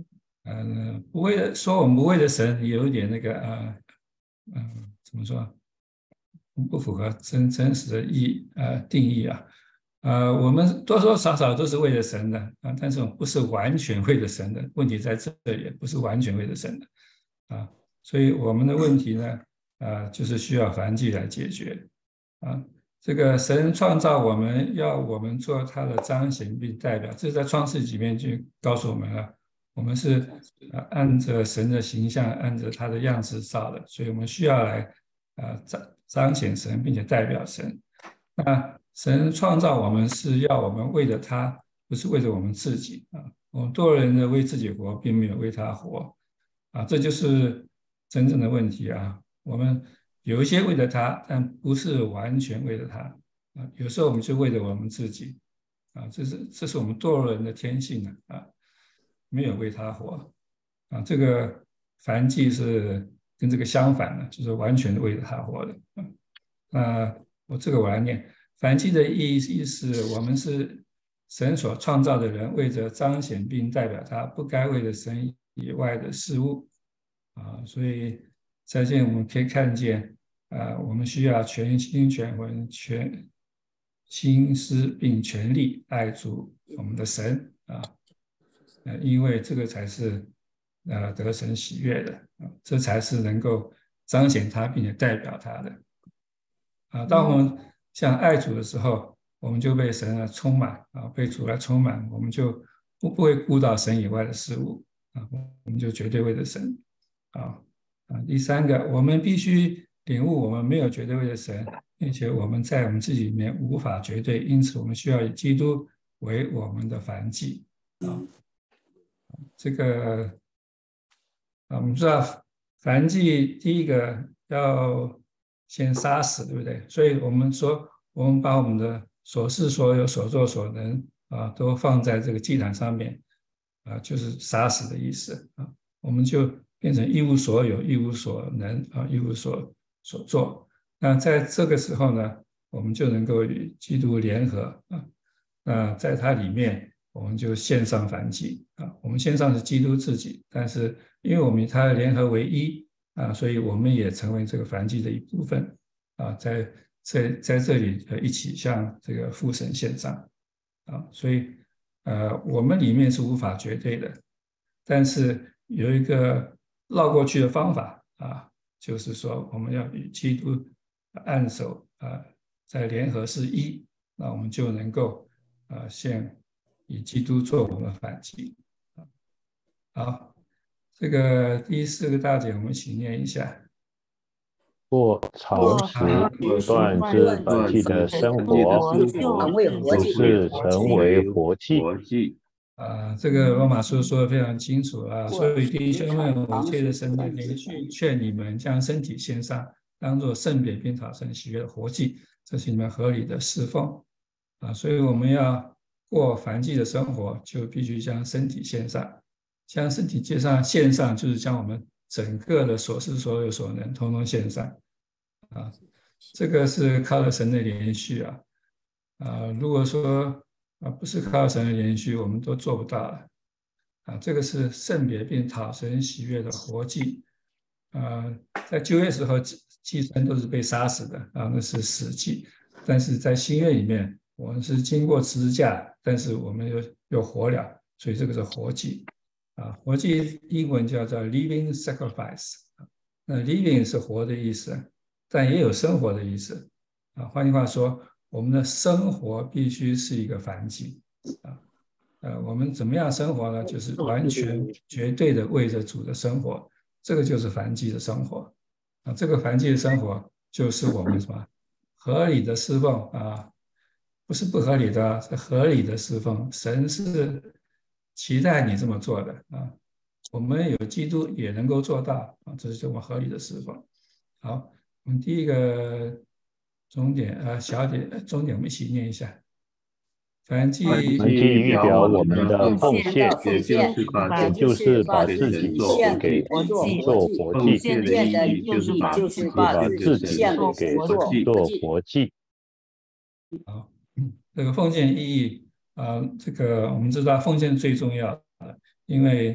呃，不为了说我们不为了神，有一点那个呃，嗯、呃，怎么说，不符合真真实的意呃定义啊。呃，我们多多少少都是为了神的啊，但是不是完全为了神的。问题在这里，不是完全为了神的啊。所以我们的问题呢，呃，就是需要燔祭来解决啊。这个神创造我们，要我们做他的彰显并代表，这是在创世纪里面就告诉我们了。我们是呃按着神的形象，按着他的样子造的，所以我们需要来呃彰彰显神，并且代表神。那神创造我们是要我们为了他，不是为了我们自己啊。我们多人的为自己活，并没有为他活啊，这就是真正的问题啊。我们有一些为了他，但不是完全为了他啊。有时候我们就为了我们自己啊，这是这是我们堕落人的天性啊，啊没有为他活啊。这个燔祭是跟这个相反的，就是完全为了他活的啊。那我这个我来念，燔祭的意义是我们是神所创造的人，为着彰显并代表他，不该为了神以外的事物啊。所以在这里我们可以看见，啊，我们需要全心全魂、全心思并全力爱主我们的神啊，呃，因为这个才是呃得神喜悦的啊，这才是能够彰显他并且代表他的。啊，当我们像爱主的时候，我们就被神来充满啊，被主来充满，我们就不不会顾到神以外的事物啊，我们就绝对为了神啊啊。第三个，我们必须领悟，我们没有绝对为了神，并且我们在我们自己里面无法绝对，因此我们需要以基督为我们的燔祭啊。这个啊，我们知道燔祭第一个要先杀死，对不对？所以我们说，我们把我们的所事所有所作所能啊，都放在这个祭坛上面啊，就是杀死的意思啊。我们就变成一无所有、一无所能啊、一无所所做。那在这个时候呢，我们就能够与基督联合啊。那在它里面，我们就献上燔祭啊。我们献上是基督自己，但是因为我们与他联合为一。啊，所以我们也成为这个燔祭的一部分啊，在在在这里呃一起向这个父神献上啊，所以呃我们里面是无法绝对的，但是有一个绕过去的方法啊，就是说我们要与基督按手啊，在联合是一，那我们就能够啊献以基督做我们的燔祭啊。好。这个第四个大点，我们一起念一下。 过常时断之燔祭的生活，就是成为活祭。 啊，这个罗马书说的非常清楚啊，所以弟兄们，我借着神的灵劝你们，将身体献上，当作圣别并讨神喜悦的活祭，这是你们合理的侍奉啊。所以我们要过燔祭的生活，就必须将身体献上。将身体献上，献上就是将我们整个的所思所有所能，统统献上啊。这个是靠着神的连续啊啊。如果说啊不是靠神的连续，我们都做不到了啊。这个是圣别并讨神喜悦的活祭啊。在旧约时候，祭牲都是被杀死的啊，那是死祭。但是在新约里面，我们是经过十字架，但是我们又又活了，所以这个是活祭。啊，活祭英文叫做 living sacrifice， 那 living 是活的意思，但也有生活的意思啊。换句话说，我们的生活必须是一个燔祭啊。呃，我们怎么样生活呢？就是完全绝对的为着主的生活，这个就是燔祭的生活啊。这个燔祭的生活就是我们什么合理的侍奉啊，不是不合理的，是合理的侍奉。神是期待你这么做的啊，我们有基督也能够做到啊，这是我们合理的侍奉。好，我们第一个重点呃小点重点我们一起念一下。燔祭预表我们的奉献，也就是把自己献给做活祭， 献的意义就是把自己献给做活祭。 好，这个奉献意义。啊、呃，这个我们知道奉献最重要的，因为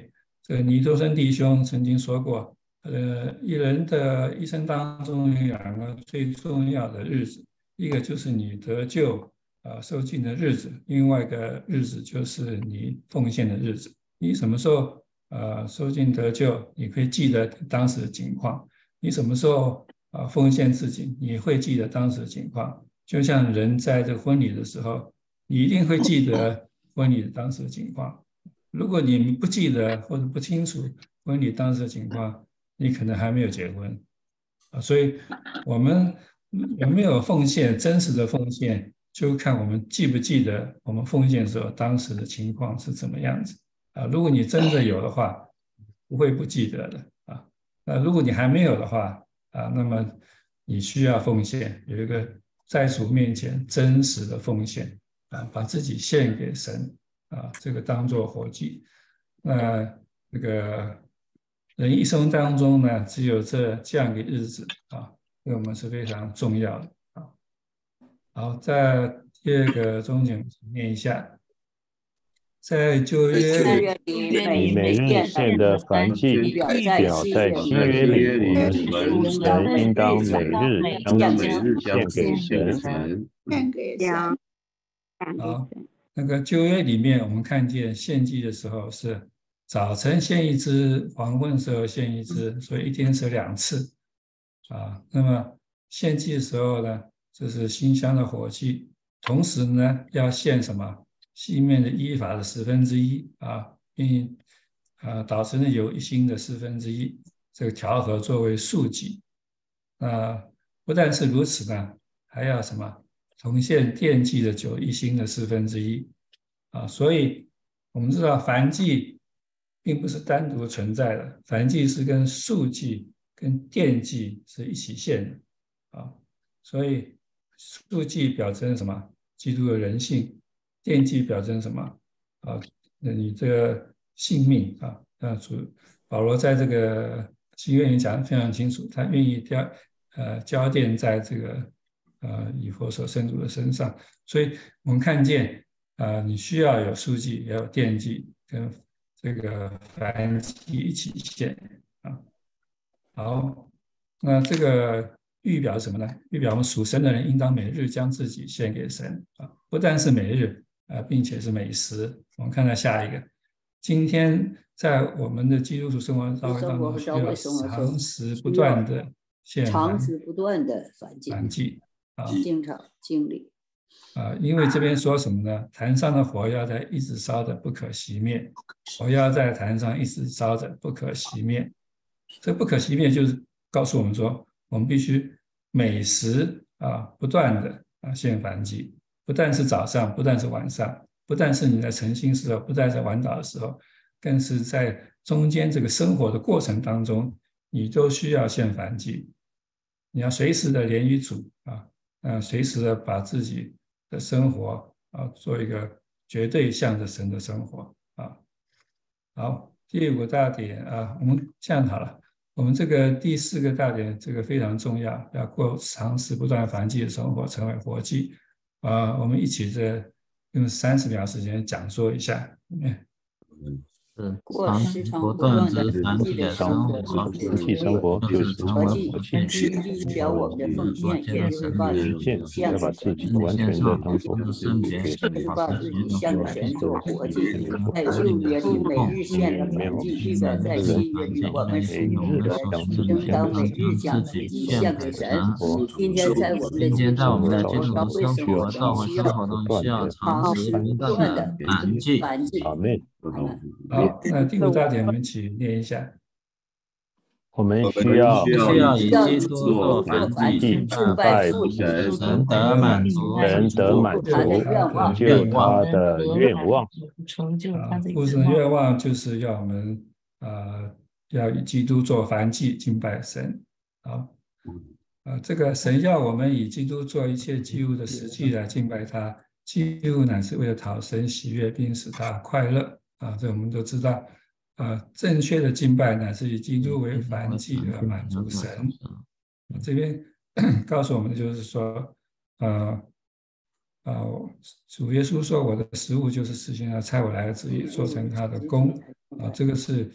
这个尼多生弟兄曾经说过，呃，一人的一生当中有两个最重要的日子，一个就是你得救啊、呃、受尽的日子，另外一个日子就是你奉献的日子。你什么时候呃受尽得救，你会记得当时的情况；你什么时候啊、呃、奉献自己，你会记得当时的情况。就像人在这个婚礼的时候，你一定会记得婚礼当时的情况。如果你不记得或者不清楚婚礼当时的情况，你可能还没有结婚啊。所以我们有没有奉献，真实的奉献，就看我们记不记得我们奉献的时候当时的情况是怎么样子啊。如果你真的有的话，不会不记得的啊。那如果你还没有的话啊，那么你需要奉献，有一个在主面前真实的奉献啊，把自己献给神啊，这个当作活祭。那这个人一生当中呢，只有这这样一个日子啊，对我们是非常重要的啊。好，在第二个中景念一下，在旧约里每日献的燔祭，表在新约里，我们属神应当每日将此献给神。 献给神。 好，那个旧约里面，我们看见献祭的时候是早晨献一只，黄昏时候献一只，所以一天是两次啊。那么献祭的时候呢，这是馨香的火祭，同时呢要献什么？西面的依法的十分之一啊，并啊捣成的油一星的四分之一，这个调和作为素祭。啊，不但是如此呢，还要什么？重现奠祭的酒一星的四分之一啊。所以我们知道燔祭并不是单独存在的，燔祭是跟素祭跟奠祭是一起献的啊。所以素祭表征什么？基督的人性。奠祭表征什么啊？你这个性命啊，啊，主保罗在这个新约里讲得非常清楚，他愿意交呃交奠在这个呃以弗所圣徒的身上，所以我们看见啊、呃，你需要有素祭，也有奠祭跟这个燔祭一起献啊。好，那这个预表什么呢？预表我们属神的人应当每日将自己献给神啊，不但是每日。呃，并且是美食。我们看到下一个，今天在我们的基督徒生活当中，需要长时不断的献燔， 长时不断的燔祭啊， 经常经历啊，因为这边说什么呢？坛上的火要在一直烧着，不可熄灭；火要在坛上一直烧着，不可熄灭。这不可熄灭就是告诉我们说，我们必须每时啊不断的啊献燔祭。不但是早上，不但是晚上，不但是你在晨兴时候，不但是晚祷的时候，更是在中间这个生活的过程当中，你都需要献燔祭。你要随时的连于主啊，呃，随时的把自己的生活啊做一个绝对向着神的生活啊。好，第五个大点啊，我们这样好了，我们这个第四个大点，这个非常重要，要过长时不断燔祭的生活，成为活祭。啊，我们一起这用三十秒时间讲说一下。 嗯，是长时不断之燔祭的生活， 实际生活就是成为活祭， 表我们的奉献，也就是把自己要把自己完全的当作圣别， 就是把自己向着神做活祭。在旧约里每日献的燔祭，预表在新约里我们属于的人应当每日将自己献给神。今天在我们的今天在我们的基督教会生活、教会生活中需要长时不断的燔祭。 阿们。 好，那第五大点我们一起念一下。 我们需要需要以基督做燔祭，敬拜父神，神得满足， 神得满足，成就他的愿望。 成就他的父神的愿望就是要我们呃要以基督做燔祭，敬拜神。好，呃，这个神要我们以基督做一切祭物的实际来敬拜他，祭物乃是为了讨神喜悦，并使他快乐。啊，这我们都知道，啊，正确的敬拜乃是以基督为燔祭而满足神。这边告诉我们就是说，呃，呃，主耶稣说：“我的食物就是实行了差我来的旨意，做成他的功。”啊，这个是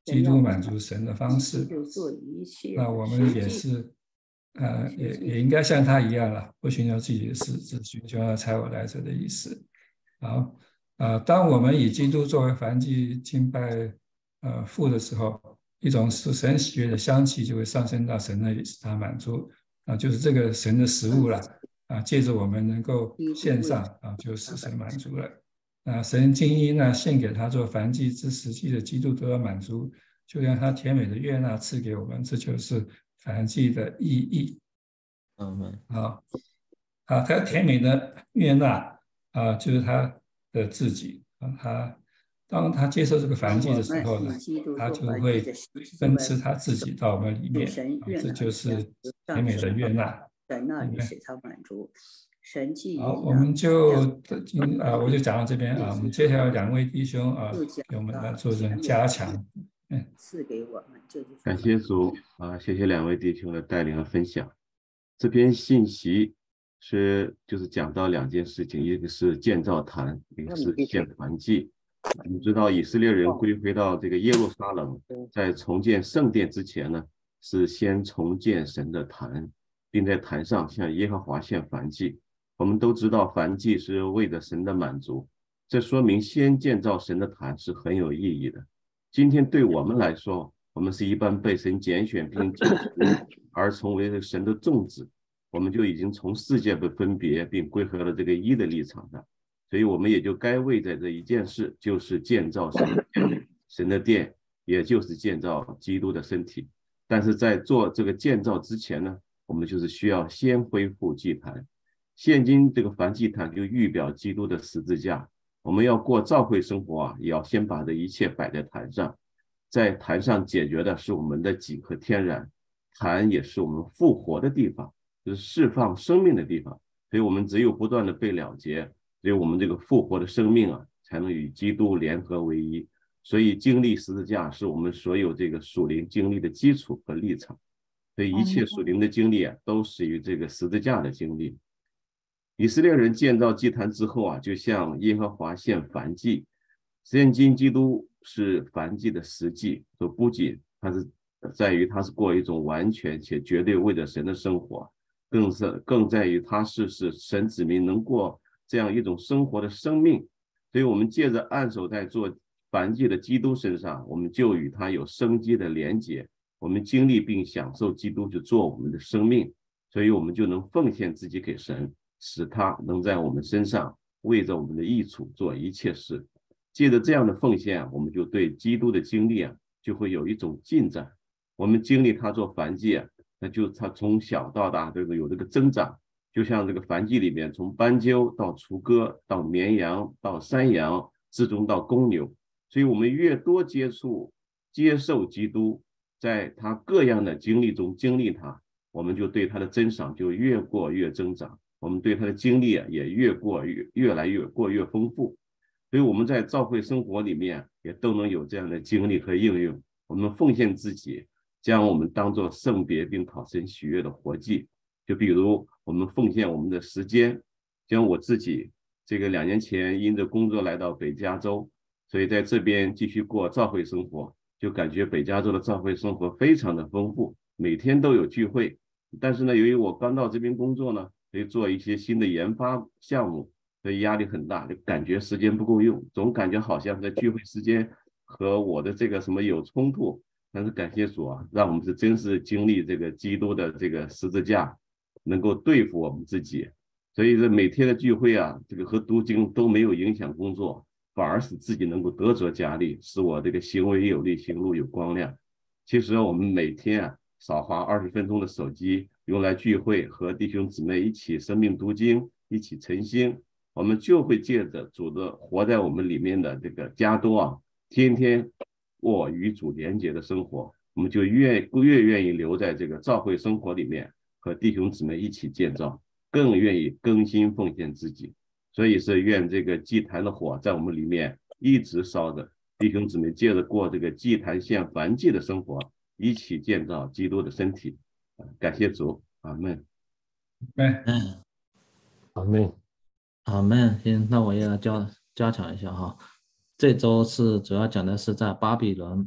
基督满足神的方式。那我们也是，呃，也也应该像他一样了，不寻求自己的事，只寻求那差我来者的意思。好，呃，当我们以基督作为燔祭敬拜呃父的时候，一种是神喜悦的香气就会上升到神那里，使他满足啊、呃，就是这个神的食物了啊、呃，借着我们能够献上啊、呃，就使神满足了。啊，神精意呢献给他做燔祭之实际的基督得到满足，就让他甜美的悦纳赐给我们，这就是燔祭的意义。 嗯， 好，啊，他甜美的悦纳啊，就是他的自己啊，他当他接受这个燔祭的时候呢，他就会分赐他自己到我们里面，啊、这就是甜美的悦纳。 在那里使他满足。神迹好，我们就今啊，我就讲到这边啊。我们接下来两位弟兄啊，给我们来做这种加强。嗯， 赐给我们，这就是感谢主啊，谢谢两位弟兄的带领和分享。这篇信息是就是讲到两件事情，一个是建造坛，一个是献燔祭。我们知道以色列人归回到这个耶路撒冷，在重建圣殿之前呢，是先重建神的坛，并在坛上向耶和华献燔祭。我们都知道燔祭是为了神的满足，这说明先建造神的坛是很有意义的。今天对我们来说，我们是一般被神拣选并救赎而成为神的众子，我们就已经从世界被分别并归回了这个一的立场上，所以我们也就该为在这一件事，就是建造神的殿，神的殿也就是建造基督的身体。但是在做这个建造之前呢，我们就是需要先恢复祭坛。现今这个燔祭坛就预表基督的十字架，我们要过教会生活啊，也要先把这一切摆在坛上，在坛上解决的是我们的己和天然，坛也是我们复活的地方，就是释放生命的地方。所以我们只有不断的被了结，只有我们这个复活的生命啊，才能与基督联合为一。所以经历十字架是我们所有这个属灵经历的基础和立场，所以一切属灵的经历啊，都始于这个十字架的经历。以色列人建造祭坛之后啊，就向耶和华献燔祭。现今基督是燔祭的实际，所不仅它是在于他是过一种完全且绝对为着神的生活，更是更在于他是使神子民能过这样一种生活的生命。所以我们借着按手在做燔祭的基督身上，我们就与他有生机的连结，我们经历并享受基督就做我们的生命，所以我们就能奉献自己给神，使他能在我们身上为着我们的益处做一切事。借着这样的奉献，我们就对基督的经历啊，就会有一种进展。我们经历他做燔祭啊，那就他从小到大这个有这个增长，就像这个燔祭里面，从斑鸠到雏鸽，到绵羊，到山羊，至终到公牛。所以我们越多接触、接受基督，在他各样的经历中经历他，我们就对他的珍赏就越过越增长，我们对他的经历啊也越过越越来越过越丰富。所以我们在教会生活里面也都能有这样的经历和应用。我们奉献自己，将我们当作圣别并讨神喜悦的活祭。就比如我们奉献我们的时间，像我自己这个两年前因着工作来到北加州，所以在这边继续过教会生活，就感觉北加州的教会生活非常的丰富，每天都有聚会。但是呢，由于我刚到这边工作呢，所以做一些新的研发项目，所以压力很大，就感觉时间不够用，总感觉好像在聚会时间和我的这个什么有冲突。但是感谢主啊，让我们是真是经历这个基督的这个十字架，能够对付我们自己。所以这每天的聚会啊，这个和读经都没有影响工作，反而使自己能够得着加力，使我这个行为有力，行路有光亮。其实我们每天啊少花二十分钟的手机，用来聚会，和弟兄姊妹一起生命读经，一起晨星，我们就会借着主的活在我们里面的这个加多啊，天天过与主连结的生活，我们就越越愿意留在这个教会生活里面，和弟兄姊妹一起建造，更愿意更新奉献自己。所以是愿这个祭坛的火在我们里面一直烧着，弟兄姊妹接着过这个祭坛献燔祭的生活，一起建造基督的身体。感谢主，阿们。 嗯， 阿们。 阿们。行，那我也要加加强一下哈。这周是主要讲的是在巴比伦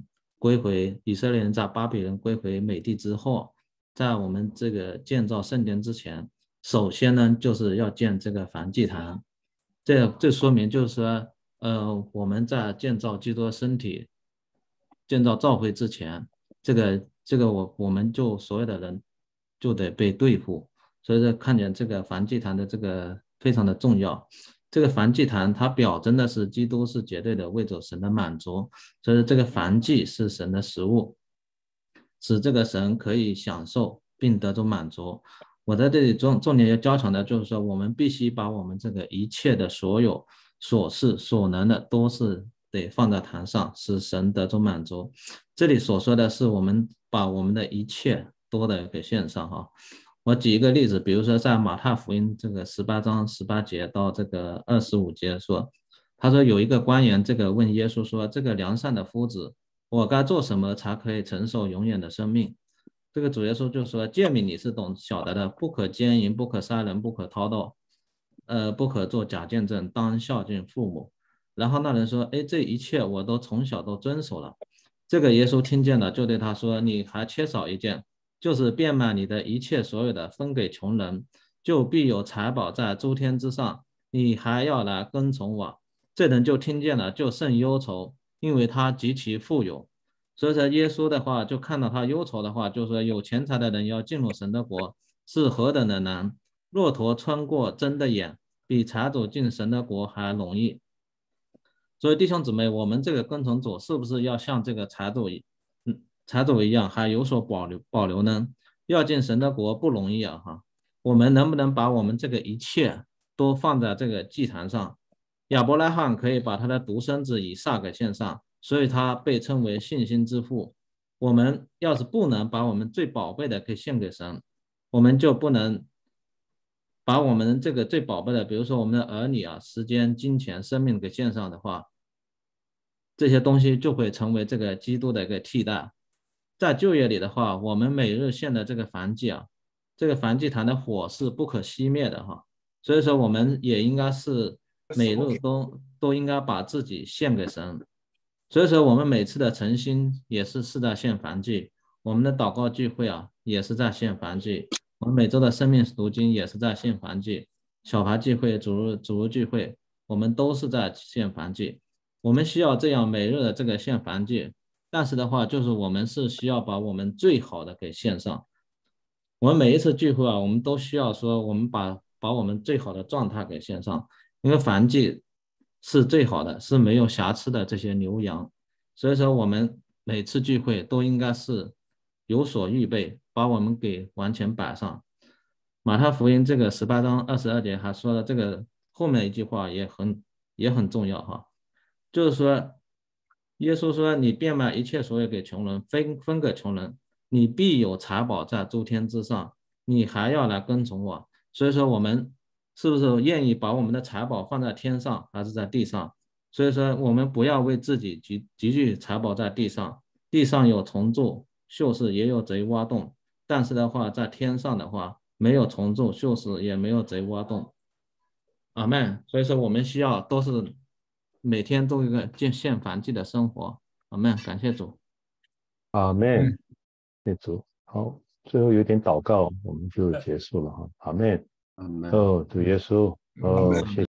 归回以色列人在巴比伦归回美地之后，在我们这个建造圣殿之前，首先呢就是要建这个燔祭坛。这这说明就是说，呃，我们在建造基督的身体、建造教会之前，这个这个我我们就所有的人就得被对付。所以说，看见这个燔祭坛的这个非常的重要。这个燔祭坛它表征的是基督是绝对的为着神的满足，所以这个燔祭是神的食物，使这个神可以享受并得着满足。我在这里重重点要教强的就是说，我们必须把我们这个一切的所有所事所能的都是得放在坛上，使神得着满足。这里所说的是我们把我们的一切都得给献上哈。我举一个例子，比如说在马太福音这个十八章十八节到这个二十五节说，他说有一个官员这个问耶稣说，这个良善的夫子，我该做什么才可以承受永远的生命？这个主耶稣就说，诫命你是懂晓得的，不可奸淫，不可杀人，不可偷盗，呃，不可做假见证，当孝敬父母。然后那人说，哎，这一切我都从小都遵守了。这个耶稣听见了，就对他说，你还缺少一件，就是变卖你的一切所有的，分给穷人，就必有财宝在诸天之上。你还要来跟从我。这人就听见了，就甚忧愁，因为他极其富有。所以说耶稣的话就看到他忧愁的话，就说有钱财的人要进入神的国是何等的难，骆驼穿过针的眼，比财主进神的国还容易。所以弟兄姊妹，我们这个跟从主是不是要像这个财主嗯财主一样还有所保留保留呢？要进神的国不容易啊哈。我们能不能把我们这个一切都放在这个祭坛上？亚伯拉罕可以把他的独生子以撒给献上，所以他被称为信心之父。我们要是不能把我们最宝贝的给献给神，我们就不能把我们这个最宝贝的，比如说我们的儿女啊、时间、金钱、生命给献上的话，这些东西就会成为这个基督的一个替代。在旧约里的话，我们每日献的这个燔祭啊，这个燔祭坛的火是不可熄灭的哈，所以说我们也应该是每日都都应该把自己献给神。所以说我们每次的诚心也是是在献燔祭，我们的祷告聚会啊也是在献燔祭，我们每周的生命读经也是在献燔祭，小牌聚会、主日主日聚会，我们都是在献燔祭。我们需要这样每日的这个献燔祭，但是的话就是我们是需要把我们最好的给献上。我们每一次聚会啊，我们都需要说我们把把我们最好的状态给献上，因为燔祭是最好的，是没有瑕疵的这些牛羊，所以说我们每次聚会都应该是有所预备，把我们给完全摆上。马太福音这个十八章二十二节还说了这个后面一句话也很也很重要哈，就是说耶稣说你变卖一切所有给穷人，分分给穷人，你必有财宝在诸天之上，你还要来跟从我。所以说我们是不是愿意把我们的财宝放在天上还是在地上？所以说我们不要为自己积积聚财宝在地上，地上有虫蛀锈蚀，也有贼挖洞，但是的话在天上的话没有虫蛀锈蚀，也没有贼挖洞。阿们。所以说我们需要都是每天都有一个献燔祭的生活。阿们，感谢主。 阿们，谢谢主。好，最后有点祷告，我们就结束了哈。阿们。哦，主耶稣，哦，谢谢。